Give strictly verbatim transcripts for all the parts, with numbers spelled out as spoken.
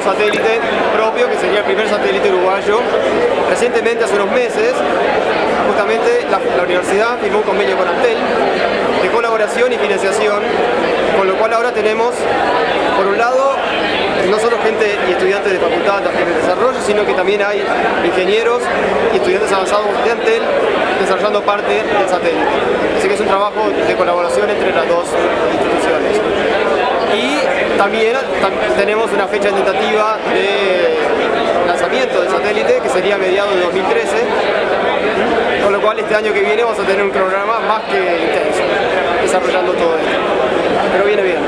un satélite propio, que sería el primer satélite uruguayo. Recientemente, hace unos meses, justamente la, la universidad firmó un convenio con Antel de colaboración y financiación, con lo cual ahora tenemos, por un lado, no solo gente y estudiantes de facultad en el desarrollo, sino que también hay ingenieros y estudiantes avanzados de Antel desarrollando parte del satélite. Así que es un trabajo de colaboración entre las dos instituciones. Y también tam tenemos una fecha tentativa de lanzamiento del satélite, que sería a mediados de dos mil trece, con lo cual este año que viene vamos a tener un programa más que intenso, desarrollando todo esto. Pero viene bien.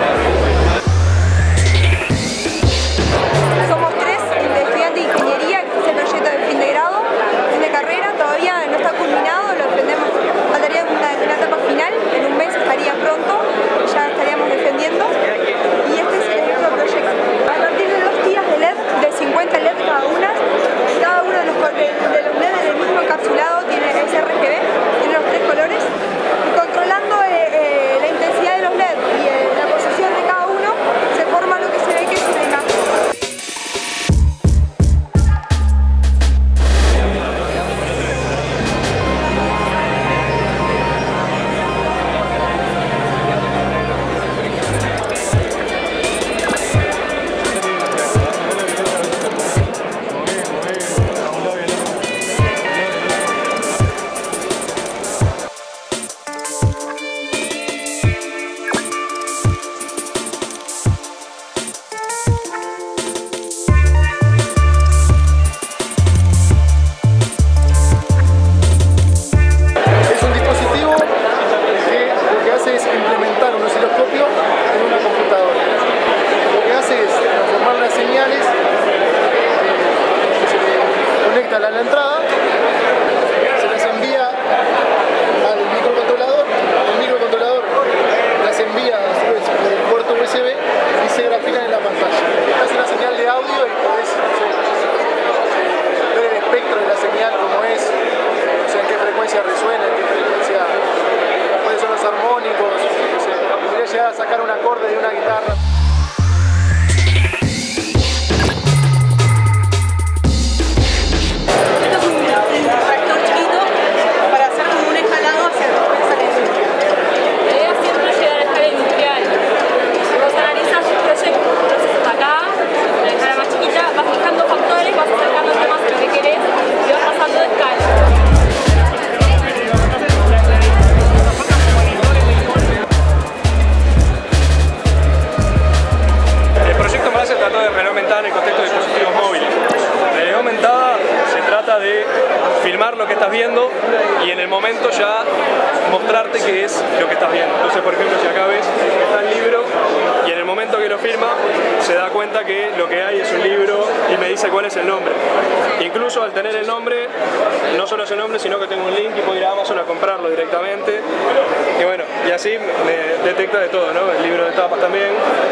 Somos tres estudiantes de ingeniería, que es el proyecto de fin de grado, fin de carrera, todavía no está culminado, lo defendemos, faltaría una, una etapa final, en un mes estaría pronto, ya estaríamos defendiendo, y este es el nuestro proyecto. A partir de dos tiras de L E D, de cincuenta L E D cada una, cada uno de los, de, de los L E D en el mismo encapsulado tiene ese R G B, tiene los tres colores, y controlando eh, eh, la intensidad de los L E D y eh, la posición de cada uno, se forma lo que se ve que es una imagen. A la entrada, se las envía al microcontrolador, el microcontrolador las envía a su vez por el puerto U S B y se grafican en la pantalla. Esta es una señal de audio y podés no sé, ver el espectro de la señal como es, o sea, en qué frecuencia resuena, en qué frecuencia, cuáles son los armónicos, no sé, podría llegar a sacar un acorde de una guitarra. De filmar lo que estás viendo y en el momento ya mostrarte qué es lo que estás viendo. Entonces, por ejemplo, si acá ves está el libro y en el momento que lo firma se da cuenta que lo que hay es un libro y me dice cuál es el nombre. Incluso al tener el nombre, no solo es el nombre, sino que tengo un link y puedo ir a Amazon a comprarlo directamente. Y bueno, y así me detecta de todo, ¿no? El libro de tapas también,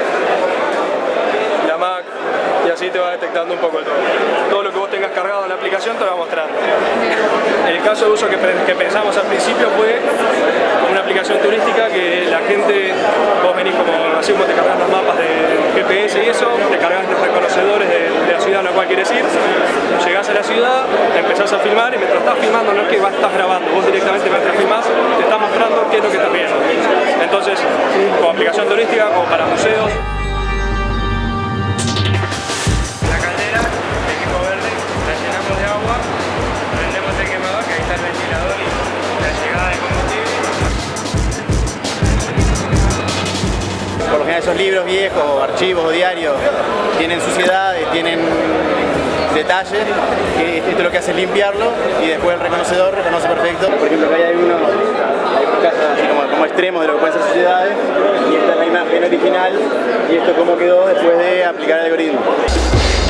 la Mac, y así te va detectando un poco de todo. Todo lo que vos tengas cargado en la aplicación te lo va mostrando. El caso de uso que, que pensamos al principio fue una aplicación turística que la gente, vos venís como, así como te cargas los mapas de G P S y eso, te cargas los reconocedores de, de la ciudad a la cual quieres ir, llegás a la ciudad, empezás a filmar y mientras estás filmando no es que vas, estás grabando, vos directamente mientras filmás te estás mostrando qué es lo que estás viendo. Entonces, como aplicación turística, como para museos. Por lo general esos libros viejos, o archivos o diarios tienen suciedades, tienen detalles, que esto es lo que hace es limpiarlo y después el reconocedor reconoce perfecto. Por ejemplo, acá hay unos, hay unos casos así como, como extremos de lo que pueden ser suciedades y esta es la imagen original y esto cómo quedó después de aplicar el algoritmo.